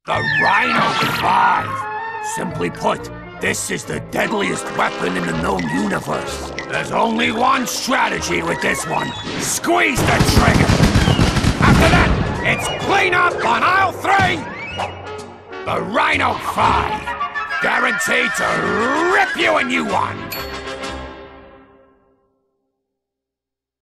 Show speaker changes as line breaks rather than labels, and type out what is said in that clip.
The R.Y.N.O 5. Simply put, this is the deadliest weapon in the known universe. There's only one strategy with this one. Squeeze the trigger! After that, it's clean up on aisle 3! The R.Y.N.O 5. Guaranteed to rip you a new one!